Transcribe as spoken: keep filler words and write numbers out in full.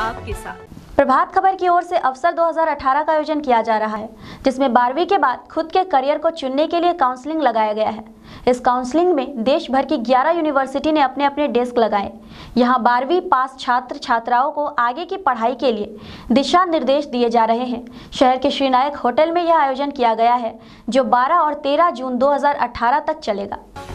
आपके साथ। प्रभात खबर की ओर से अवसर दो हज़ार अठारह का आयोजन किया जा रहा है, जिसमें बारहवीं के बाद खुद के करियर को चुनने के लिए काउंसलिंग लगाया गया है। इस काउंसलिंग में देश भर की ग्यारह यूनिवर्सिटी ने अपने अपने डेस्क लगाए। यहां बारहवीं पास छात्र छात्राओं को आगे की पढ़ाई के लिए दिशा निर्देश दिए जा रहे हैं। शहर के श्रीनायक होटल में यह आयोजन किया गया है, जो बारह और तेरह जून दो हज़ार अठारह तक चलेगा।